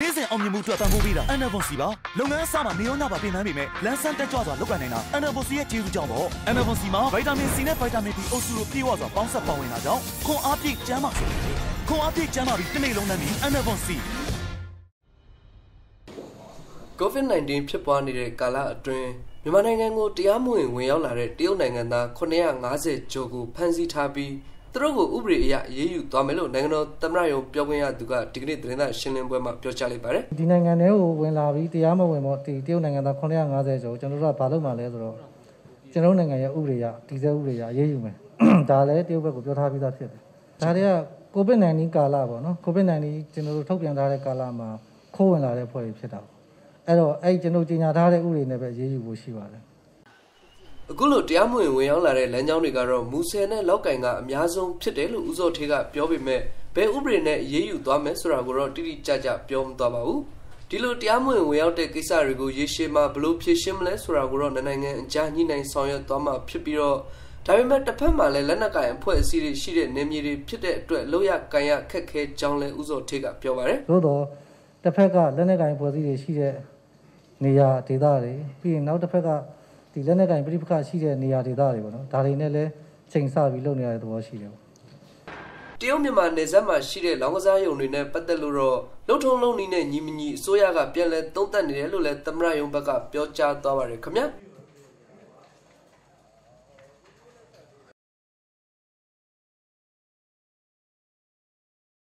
နေ့စဉ်အောင်မြင်မှုအတွက်ပံ့ပိုးပေးတာ Enervon စီပါလုပ်ငန်းအစမှာနေရောညပါပြင်ပန်းပေမဲ့လန်းဆန်းတက်ကြွစွာလုပ်ကိုင်နိုင်တာ Enervon စီရဲ့ကျေးဇူးကြောင့်ပေါ့ Enervon စီမှာဗိုက်တာမင် C နဲ့ဗိုက်တာမင် B အုပ်စုတို့ပြေဝစွာပေါင်းစပ်ပါဝင်တာကြောင့်ခွန်အားပြည့်ကျန်းမာစေခွန်အားပြည့်ကျန်းမာပြီးတစ်နေ့လုံးနဲ့ Enervon C COVID-19 ဖြစ်ပွားနေတဲ့ကာလအတွင်းမြန်မာနိုင်ငံကိုတရားမဝင်ဝင်ရောက်လာတဲ့တရုတ်နိုင်ငံသား950ကျော်ကိုဖမ်းဆီးထားပြီးသူတို့ကိုဥပဒေအရအရေးယူသွားမယ်လို့နိုင်ငံတော်သမ္မတရုံးပြောခွင့်ရသူကဒီကနေ့သတင်းစာရှင်းလင်းပွဲမှာပြောကြားလိုက်ပါတယ်ဒီနိုင်ငံတွေကိုဝင်လာပြီးတရားမဝင်ပေါ့ဒီတရုတ်နိုင်ငံသား950ကျော်ကျွန်တော်တို့ကဘာလုပ်မှလဲဆိုတော့ကျွန်တော်နိုင်ငံရဲ့ဥပဒေအရတည်ဆဲဥပဒေအရအရေးယူမယ်ဒါလည်းတရုတ်ဘက်ကိုပြောထားပြီးသားဖြစ်တယ်ဒါတွေက COVID-19 ကာလပေါ့နော် COVID-19 ကျွန်တော်တို့ထုတ်ပြန်ထားတဲ့ကာလမှာခိုးဝင်လာတဲ့ဖွဲ့တွေဖြစ်တာအဲ့တော့အဲ့ကျွန်တော်ကြီးညာထားတဲ့ဥပဒေနဲ့ပဲရေးယူဖို့ရှိပါတယ်အခုလိုတရားမဝင်ဝင်ရောက်လာတဲ့လမ်းကြောင်းတွေကတော့မူဆယ်နဲ့လောက်ကင်ကအများဆုံးဖြစ်တယ်လို့ဦးစောထေးကပြောပေမဲ့ဘယ်ဥပဒေနဲ့ရေးယူသွားမယ်ဆိုတာကိုတော့တိတိကျကျပြောမသွားပါဘူးဒီလိုတရားမဝင်ဝင်ရောက်တဲ့ကိစ္စတွေကိုရေရှည်မှာဘယ်လိုဖြေရှင်းမလဲဆိုတာကိုတော့နိုင်ငံအကြားညှိနှိုင်းဆောင်ရွက်သွားမှာဖြစ်ပြီးတော့ဒါပေမဲ့တစ်ဖက်မှာလည်းလက်နက်ကိုင်အဖွဲ့အစည်းတွေရှိတဲ့နေမြေတွေဖြစ်တဲ့အတွက်လောက်ရကန်ရခက်ခဲကြောင်းလဲဦးစောထေးကပြောပါတယ်သို့တော့တစ်ဖက်ကလက်နက်ကိုင်အဖွဲ့အစည်းတွေရှိတဲ့နေရာဒေသတွေပြီးရင်နောက်တစ်ဖက်ကဒီလက်နက်ကင်ပြိပခရှိတဲ့နေရာဒေသတွေပေါ့နော်ဒါတွေနဲ့လည်းချိန်ဆပြီးလုပ်နေရတဲ့သဘောရှိတယ်ပေါ့တရုတ်မြန်မာနယ်စပ်မှာရှိတဲ့လောင်းကစားရုံတွေနဲ့ပတ်သက်လို့တော့လှုပ်ထုံးလုံးနည်းနဲ့ညီမညီအစိုးရကပြန်လည်သုံးသပ်နေတယ်လို့လည်းသမ္မတရုံးဘက်ကပြောကြားသွားပါတယ်ခင်ဗျာ